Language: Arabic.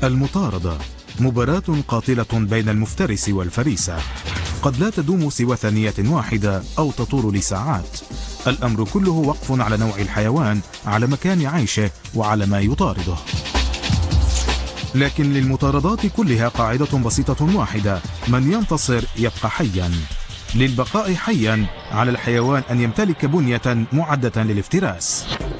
المطاردة مباراة قاتلة بين المفترس والفريسة، قد لا تدوم سوى ثانية واحدة أو تطول لساعات. الأمر كله وقف على نوع الحيوان، على مكان عيشه، وعلى ما يطارده. لكن للمطاردات كلها قاعدة بسيطة واحدة: من ينتصر يبقى حيا. للبقاء حيا على الحيوان أن يمتلك بنية معدة للافتراس.